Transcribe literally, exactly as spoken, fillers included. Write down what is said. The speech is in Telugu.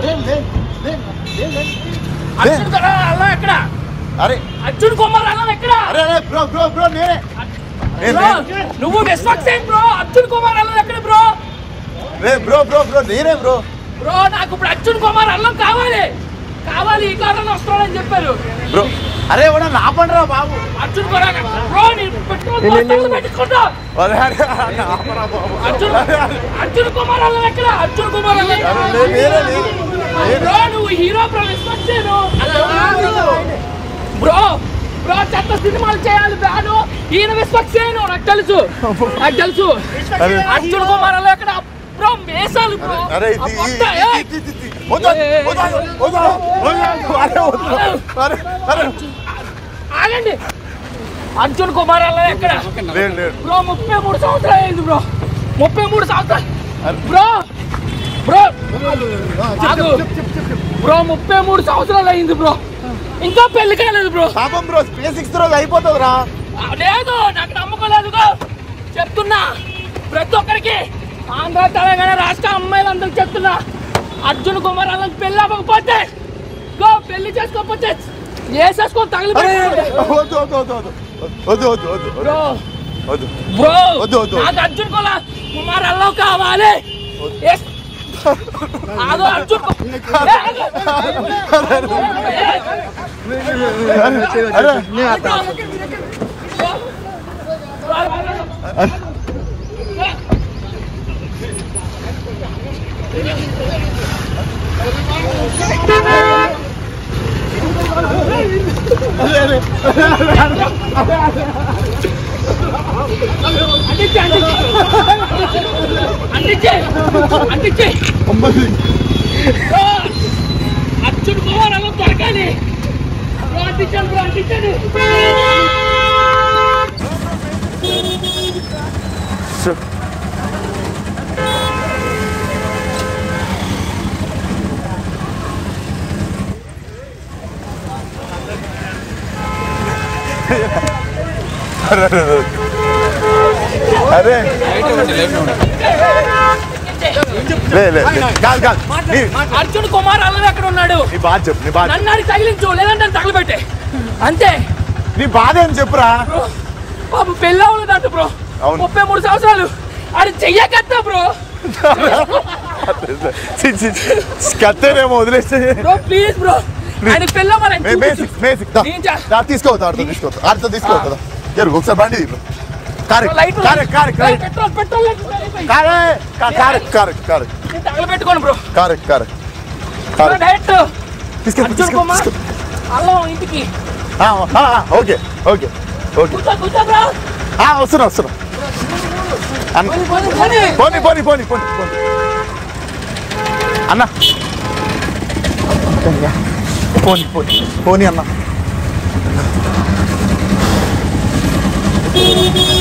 అల్లం ఎక్కడ? అరే అర్జున్ కుమార్ అల్లం ఎక్కడ? అరే అరే బ్రో బ్రో బ్రో నేనే. నువ్వు విశ్వక్ సేన్ బ్రో. అర్జున్ కుమార్ అల్లం ఎక్కడ బ్రో? రే బ్రో బ్రో బ్రో నేనే బ్రో. బ్రో నాకు ఇప్పుడు అర్జున్ కుమార్ అల్లం కావాలి కావాలి ఈ కారణం వస్తాడని చెప్పారు బ్రో. అరే ఎవడా నా పండురా బాబు. అర్జున్ కుమార్ బ్రో నీ పెట్రోల్ పెట్టుకుంటా. అరే అరే ఆపరా బాబు. అర్జున్ అర్జున్ కుమార్ అల్లం ఎక్కడ? అర్జున్ కుమార్ అల్లం నేనే నేనే బ్రో. నువ్వు hero bro Vishwak Sen bro. Bro చెత్త సినిమాలు చేయాలి బ్రాను. ఈయన విశ్వక్ సేన్ నాకు తెలుసు నాకు తెలుసు. అర్జున్ కుమార్ అల్లం ఎక్కడ బ్రో? మేసాలు బ్రో. అరే ఆగండి. అర్జున్ కుమార్ అల్లం ఎక్కడ బ్రో? ముప్పై మూడు సంవత్సరాలు అయింది బ్రో. ముప్పై మూడు సంవత్సరాలు బ్రో. బ్రో బ్రో ముప్పై మూడు సంవత్సరాలు అయింది బ్రో. ఇంకా పెళ్లి కాలేదు బ్రో. పాపం బ్రో స్పేస్ సిక్స్ రోజు అయిపోతుంది రా. లేదు నాకు నమ్మకం లేదు చెప్తున్నా ప్రతి ఒక్కరికి. ఆంధ్ర తెలంగాణ రాష్ట్ర అమ్మాయిలందరికి చెప్తున్నా అర్జున్ కుమార్ అల్లం పెళ్లి అవ్వకపోతే గో పెళ్లి చేసుకోకపోతే వేసేసుకొని తగిలి నాకు అర్జున్ కుమార్ అల్లం కావాలి. అదో అర్జున్ అర్జున్ కుమార్ అల్లం దొరకాలి. అంటించండి బ్రో అంటించండి. అరే అర్జున్ కుమార్ అల్లం ఎక్కడ ఉన్నాడు? నీ బాధ చెప్పు. నీ బాధ నన్ను తగిలించు లేదంటే తగలబెట్టే అంతే. నీ బాధ ఏం చెప్పురా. బాబు పెళ్ళి అవ్వలేదంట బ్రో. ముప్పై మూడు సంవత్సరాలు అది చెయ్యకత్తా బ్రో. కత్తేనేమో వదిలేస్తే బ్రో ప్లీజ్ బ్రో. ఆయన పెళ్ళి తీసుకోవద్దు ఆడుతో తీసుకోవద్దు ఆడుతో తీసుకోవద్దు. ఒకసారి బండి తగలబెట్టుకోండి bro. Correct correct direct Arjun Kumar Allam ఇంటికి. ఓకే ఓకే ఓకే వస్తున్నా వస్తున్నా. పోనీ పోనీ పోనీ పోనీ పోనీ అన్న. పోనీ పోనీ పోనీ అన్న.